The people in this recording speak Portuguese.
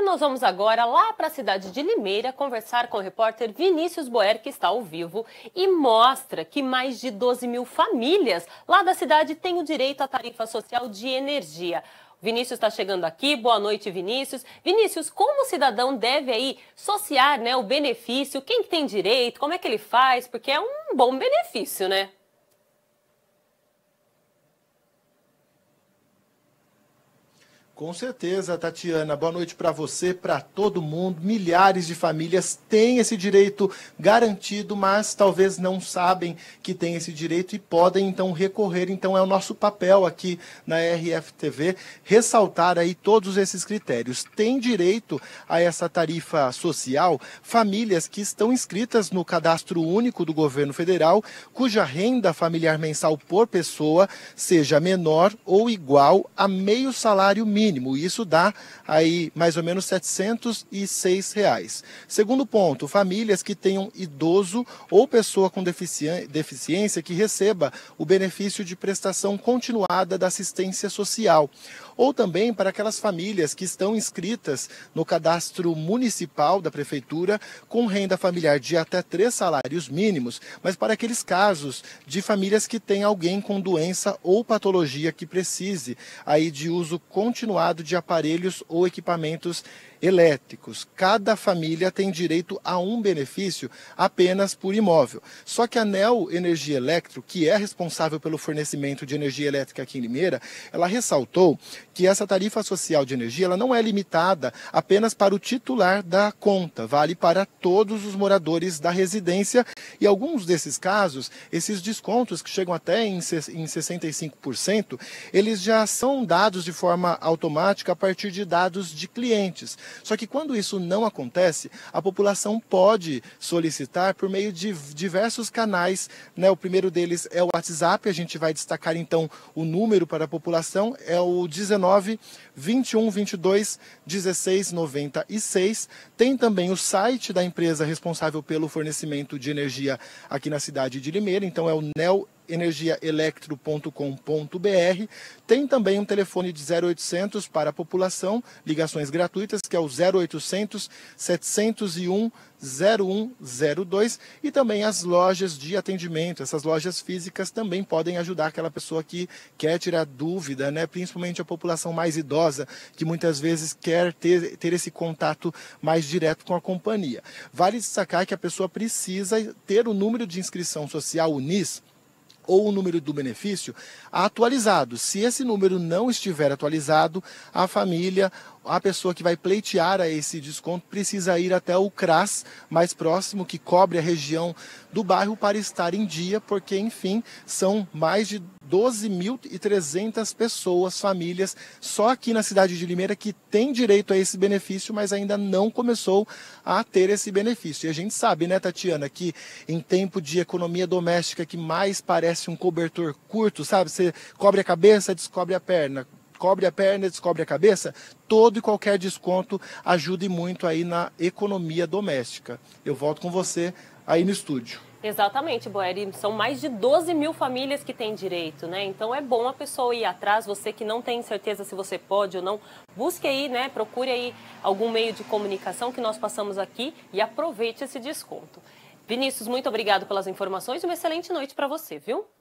nós vamos agora lá para a cidade de Limeira conversar com o repórter Vinícius Boer, que está ao vivo e mostra que mais de 12 mil famílias lá da cidade têm o direito à tarifa social de energia. Vinícius está chegando aqui. Boa noite, Vinícius. Vinícius, como o cidadão deve aí sociar, né, o benefício? Quem que tem direito? Como é que ele faz? Porque é um bom benefício, né? Com certeza, Tatiana. Boa noite para você, para todo mundo. Milhares de famílias têm esse direito garantido, mas talvez não sabem que têm esse direito e podem então recorrer. Então é o nosso papel aqui na RFTV ressaltar aí todos esses critérios. Tem direito a essa tarifa social famílias que estão inscritas no Cadastro Único do Governo Federal, cuja renda familiar mensal por pessoa seja menor ou igual a meio salário mínimo. Isso dá aí mais ou menos R$ 706. Segundo ponto, famílias que tenham idoso ou pessoa com deficiência que receba o benefício de prestação continuada da assistência social. Ou também para aquelas famílias que estão inscritas no cadastro municipal da prefeitura com renda familiar de até 3 salários mínimos, mas para aqueles casos de famílias que têm alguém com doença ou patologia que precise aí de uso continuado de aparelhos ou equipamentos elétricos. Cada família tem direito a um benefício apenas por imóvel. Só que a Neo Energia Electro, que é responsável pelo fornecimento de energia elétrica aqui em Limeira, ela ressaltou que essa tarifa social de energia ela não é limitada apenas para o titular da conta, vale para todos os moradores da residência e alguns desses casos, esses descontos que chegam até em 65%, eles já são dados de forma automática a partir de dados de clientes. Só que quando isso não acontece, a população pode solicitar por meio de diversos canais, né? O primeiro deles é o WhatsApp, a gente vai destacar então o número para a população, é o 19 21 22 16 96. Tem também o site da empresa responsável pelo fornecimento de energia aqui na cidade de Limeira, então é o neoenergiaelectro.com.br. Tem também um telefone de 0800 para a população, ligações gratuitas, que é o 0800 701 0102, e também as lojas de atendimento. Essas lojas físicas também podem ajudar aquela pessoa que quer tirar dúvida, né? Principalmente a população mais idosa, que muitas vezes quer ter esse contato mais direto com a companhia. Vale destacar que a pessoa precisa ter o número de inscrição social, o NIS, ou o número do benefício atualizado. Se esse número não estiver atualizado, a família, a pessoa que vai pleitear a esse desconto precisa ir até o CRAS mais próximo, que cobre a região do bairro, para estar em dia, porque, enfim, são mais de 12.300 pessoas, famílias, só aqui na cidade de Limeira que tem direito a esse benefício, mas ainda não começou a ter esse benefício. E a gente sabe, né, Tatiana, que em tempo de economia doméstica que mais parece um cobertor curto, sabe? Você cobre a cabeça, descobre a perna. Cobre a perna, descobre a cabeça, todo e qualquer desconto ajude muito aí na economia doméstica. Eu volto com você aí no estúdio. Exatamente, Boeri. São mais de 12 mil famílias que têm direito, né? Então é bom a pessoa ir atrás, você que não tem certeza se você pode ou não, busque aí, né? Procure aí algum meio de comunicação que nós passamos aqui e aproveite esse desconto. Vinícius, muito obrigado pelas informações e uma excelente noite para você, viu?